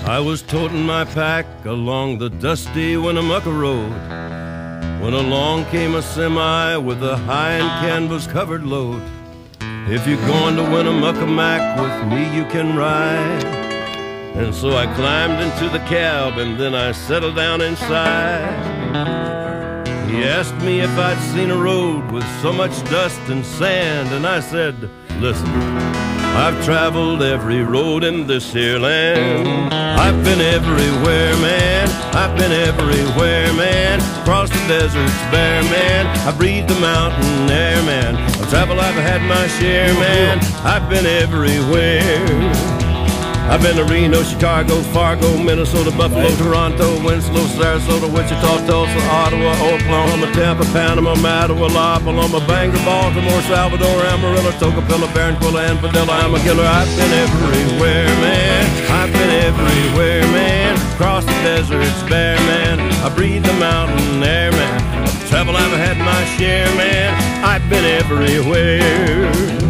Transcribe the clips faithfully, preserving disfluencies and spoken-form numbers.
I was toting my pack along the dusty Winnemucca Road when along came a semi with a high and canvas covered load. If you're going to Winnemucca Mac with me, you can ride. And so I climbed into the cab and then I settled down inside. He asked me if I'd seen a road with so much dust and sand, and I said, listen, I've traveled every road in this here land. I've been everywhere, man. I've been everywhere, man. Across the deserts bare, man. I breathed the mountain air, man. Of travel I've had my share, man. I've been everywhere. I've been to Reno, Chicago, Fargo, Minnesota, Buffalo, Toronto, Winslow, Sarasota, Wichita, Tulsa, Ottawa, Oklahoma, Tampa, Panama, Mattawa, La Paloma, Bangor, Baltimore, Salvador, Amarillo, Tocopilla, Barranquilla, and Padilla. I'm a killer. I've been everywhere, man. I've been everywhere, man. Across the deserts bare, man. I breathe the mountain air, man. Of travel I've had my share, man. I've been everywhere.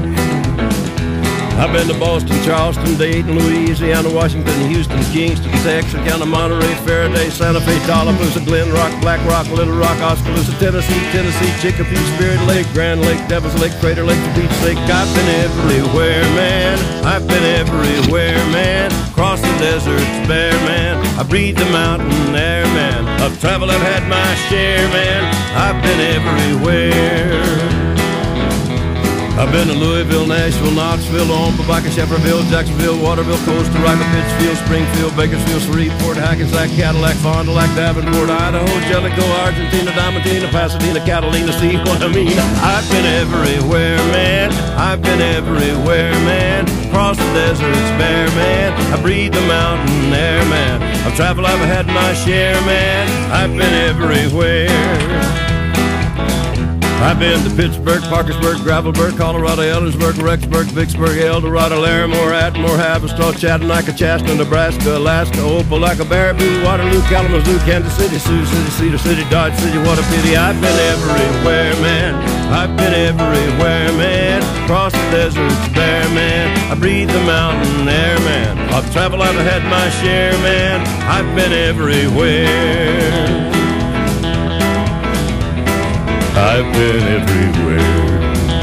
I've been to Boston, Charleston, Dayton, Louisiana, Washington, Houston, Kingston, Texarkana, Monterey, Faraday, Santa Fe, Tallapoosa, Glen Rock, Black Rock, Little Rock, Oskaloosa, Tennessee, Tennessee, Chicopee, Spirit Lake, Grand Lake, Devil's Lake, Crater Lake, Beach Lake. I've been everywhere, man. I've been everywhere, man. Across the deserts bare, man. I breathe the mountain air, man. Of travel I've had my share, man. I've been everywhere. I've been to Louisville, Nashville, Knoxville, Omaha, Baca, Shefferville, Jacksonville, Waterville, Costa Rica, Pittsfield, Springfield, Bakersfield, Shreveport, Hackensack, Cadillac, Fond du Lac, Davenport, Idaho, Jellicoe, Argentina, Diamantina, Pasadena, Catalina, see what I mean? I've been everywhere, man. I've been everywhere, man. Across the deserts bare, man. I breathe the mountain air, man. Of travel I've had my share, man. I've been everywhere. I've been to Pittsburgh, Parkersburg, Gravelburg, Colorado, Ellensburg, Rexburg, Vicksburg, El Dorado, Larimore, Atmore, Haverstraw, Chattanooga, Chaska, Nebraska, Alaska, Opelika, Baraboo, Waterloo, Kalamazoo, Kansas City, Sioux City, Cedar City, Dodge City. What a pity. I've been everywhere, man. I've been everywhere, man. Across the deserts bare, man. I breathe the mountain air, man. Of travel I've had my share, man. I've been everywhere. I've been everywhere.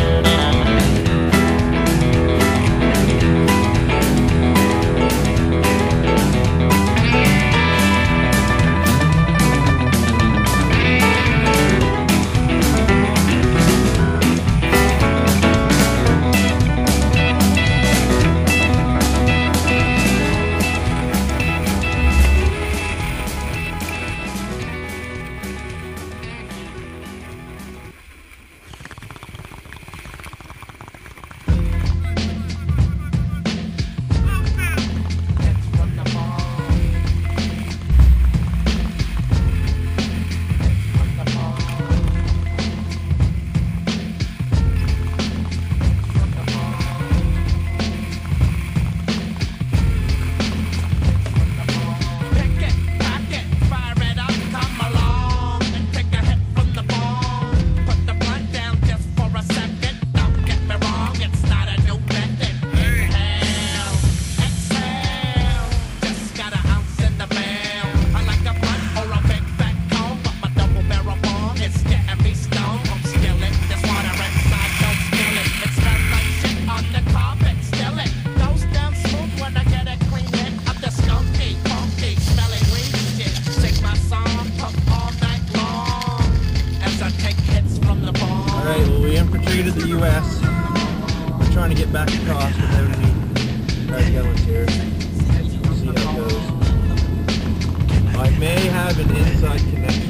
To the U S We're trying to get back across with everything. Guys going here. See how it goes. I may have an inside connection.